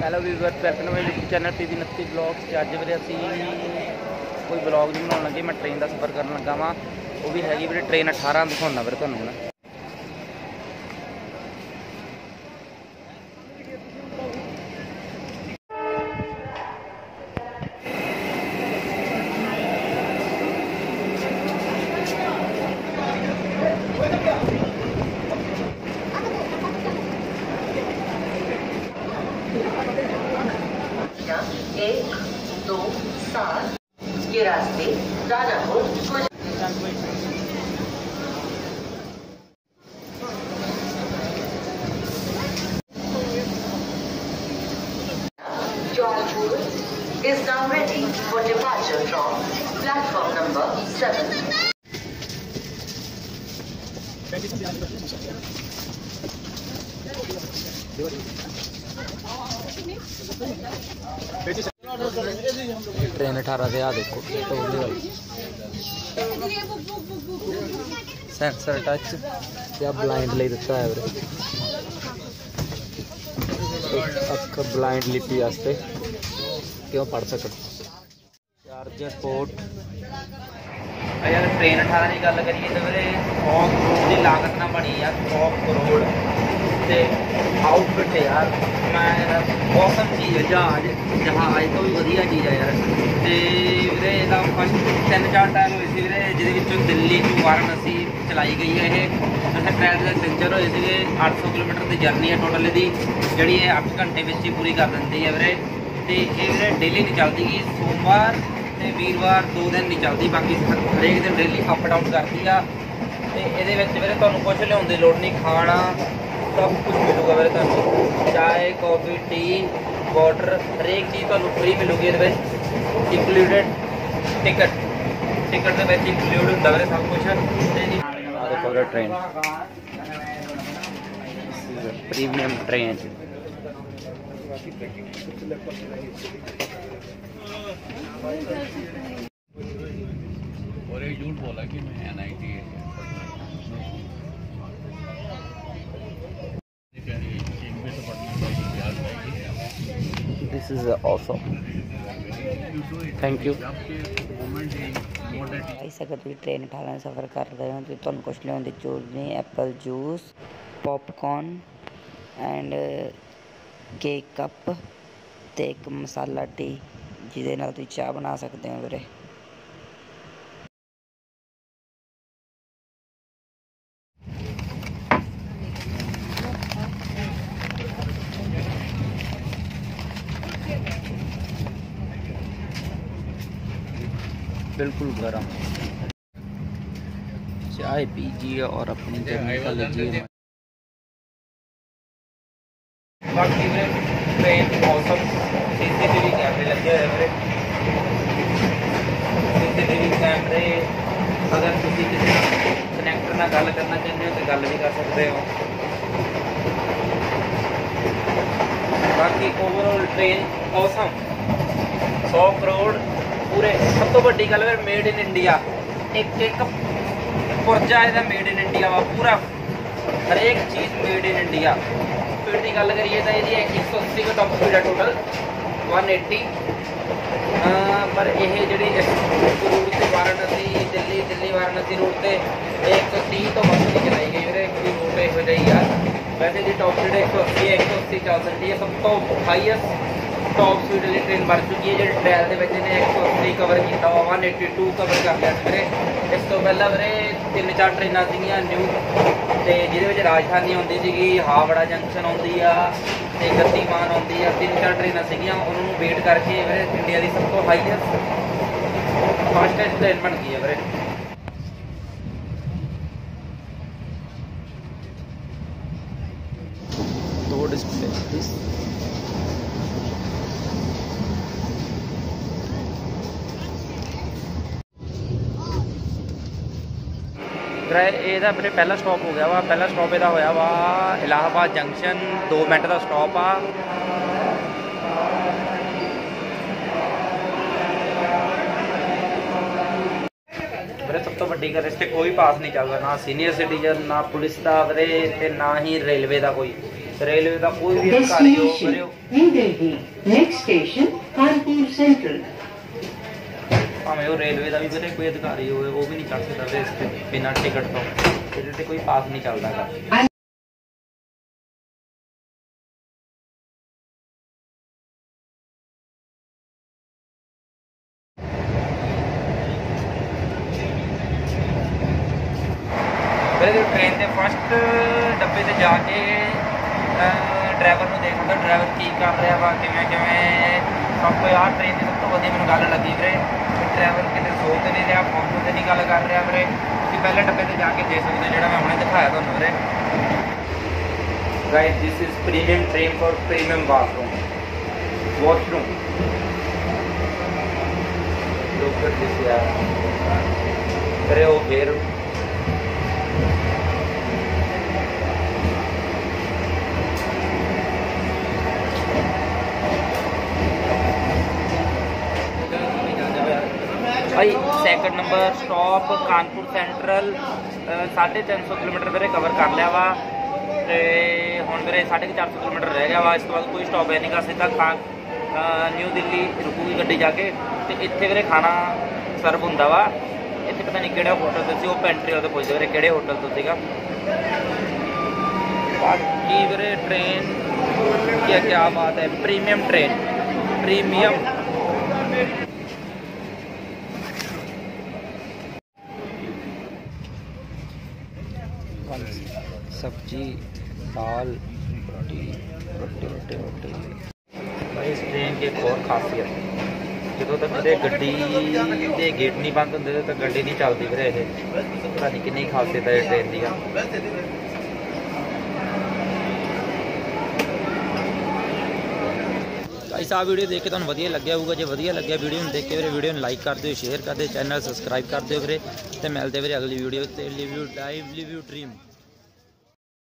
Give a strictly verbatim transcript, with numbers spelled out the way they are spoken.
Hello viewers, welcome to my YouTube channel P V उनतीस blogs. अज वीरे असी कोई ब्लॉग नहीं बनाने लगे। मैं ट्रेन का सफ़र कर लगा वा, वो भी हैगी वीरे ट्रेन अठारह दिखाना वीरे तुहानूं मैं। एक दो सात ये रास्ते Danapur Jodhpur is now ready for departure from platform number seven. Train अठारह से आ देखो सेंसर टच या ब्लाइंड ले दिता है वीरे। अख ब्लाइंड लिपि वास्ते क्यों पढ़ सकते। चार्जर पोर्ट अगर ट्रेन अठारह की गल करिए तो वीरे सौ करोड़ की लागत ना बनी यार। सौ करोड़ ते आउटफिट है यार। मैं मौसम चीज़ है, जहाज जहाज तो भी वधिया चीज़ है यार। तो वीरे इसका फस्ट तीन चार टाइम हुए थे वीरे, जिहदे दिल्ली टू वाराणसी चलाई गई है। ये असें ट्रैक के सिंचर होए थे। अठ सौ किलोमीटर की जर्नी है टोटल दी, जी अठ घंटे में ही पूरी कर देती है वीरे। तो ये वीरे डेली नहीं चलती कि सोमवार तो वीरवार दो दिन नहीं चलती, बाकी हरेक दिन डेली अप डाउन करती है। तो ये वीरे तुहानूं कुछ लियाउण दी लोड़ नहीं, खाना सब कुछ मिलूगा वीरे तुहानूं। चाय कॉफ़ी टी वाटर हरेक चीज़ तुहानूं फ्री मिलूगी। ये इंकलूडिड टिकट टिकट के विच इंकलूड हुंदा वीरे सब कुछ। देखो वीरे ट्रेन प्रीमियम ट्रेन और एक झूठ बोला कि मैं N I T this is awesome, thank you. Guys अगर तुम ट्रेन अठारह सफ़र कर रहे हो तो तुहानूं कुछ लियाउण दी जरूरत नहीं। Apple juice, popcorn and cake cup ते एक मसाला टी जिहदे नाल तुसीं चाह बना सकते हो वीरे। बिल्कुल गर्म चाय पीजिए और अपनी जर्नी का लीजिए। बाकी ट्रेन मौसम सीसीटीवी कैमरे लगे हुए हैं। सीसीटीवी कैमरे अगर किसी कनैक्टर ना गल करना चाहते हो तो गल भी कर सकते हो। बाकी ओवरऑल ट्रेन औसम सौ करोड़ पूरे। सब तो बड़ी गल है मेड इन इंडिया। एक एक पुरजा इसका मेड इन इंडिया वा पूरा, हर एक चीज़ मेड इन इंडिया। स्पीड की गल करिए तो ये एक सौ अस्सी का टॉप स्पीड है टोटल वन एट्टी। पर यह जी रूट से वाराणसी दिल्ली दिल्ली वाराणसी रूट से एक सौ तीह तो बस नहीं चलाई गई मेरे कोई रूट यहो जी यार। वैसे जी टॉप स्पीड एक सौ अस्सी एक सौ अस्सी चल सकती है। सब तो हाईएस्ट टॉप स्पीड वाली ट्रेन बन चुकी है। जी ट्रायल के बच्चे ने एक सौ अस्सी कवर किया वा, वन एट्टी टू कवर कर लिया मेरे। इस तो पहला मेरे तीन चार ट्रेन सी न्यू, तो जिहदे राजधानी आती सी, हावड़ा जंक्शन आती आ, गतिमान आती आ, तीन चार ट्रेन सगियां। उन्होंने वेट करके मेरे इंडिया की सब तो हाईएस्ट फास्टेस्ट ट्रेन बन गई है मेरे। दो डिस्प्ले ਇਹਦਾ ਮੇਰੇ पहला स्टॉप हो गया वा। पहला स्टॉप ਇਹਦਾ होया वा इलाहाबाद जंक्शन, दो मिनट का स्टॉप आ। मेरे सब तो वड्डी गल इससे कोई पास नहीं चलता, ना सीनियर सिटीजन ना पुलिस का वीरे, ना ही रेलवे का कोई। रेलवे का कोई भी अधिकारी हो Destination New Delhi. Next station Kanpur Central. भावें वो रेलवे का भी वीरे कोई अधिकारी हो वो भी नहीं चढ़ सकता वीरे इस ते बिना टिकट तो ਇਹਦੇ ਤੇ ਕੋਈ ਪਾਸ नहीं चलता गा। ट्रेन के फस्ट डब्बे से जाके ड्राइवर को देखता ड्राइवर की कर रहा वा किमें किमें सब को यार ट्रेन की सब तो वधिया मैनूं गल लगी वीरे ड्राइवर कितने सो तो नहीं रहा फोन तो नहीं गल कर रहा वीरे तुसीं पहले डब्बे से जाके देख सकते जो मैं हुणे दिखाया तुहानूं वीरे। Guys this is premium train for premium bathroom washroom look at this यार करे वो फिर भाई second number stop Kanpur central साढ़े तीन सौ किलोमीटर वीरे कवर कर लिया वा तो हुण वीरे साढ़े चार सौ किलोमीटर रह गया वा। इस तो बाद कोई स्टॉप है नहीं गा सीधा खान न्यू दिल्ली रुकूगी गड्डी जाके तो इत्थे वीरे खाना सर्व हुंदा वा। इत्थे पता नहीं किहड़े होटल तो सी वो पेंट्री वाले पुछदे वीरे किहड़े होटल तो सीगा। बाकी वीरे ट्रेन क्या क्या बात है प्रीमियम ट्रेन प्रीमियम सब्जी दाल रोटी रोटी रोटी रोटी भाई इस ट्रेन की एक और खासियत जो तक मेरे गड्डी के गेट नहीं बंद होंगे तो गड्डी नहीं चलती वीरे ये पता नहीं कितनी खासियत है ट्रेन की। गाइस आ वीडियो देख के तुहानूं वधिया लग्या होगा जो वधिया लग्या वीडियो देख के वीरे वीडियो लाइक कर दिओ शेयर कर दिओ चैनल सबसक्राइब कर दिओ वीरे ते मिलदे वीरे अगली वीडियो ते live you live live you dream.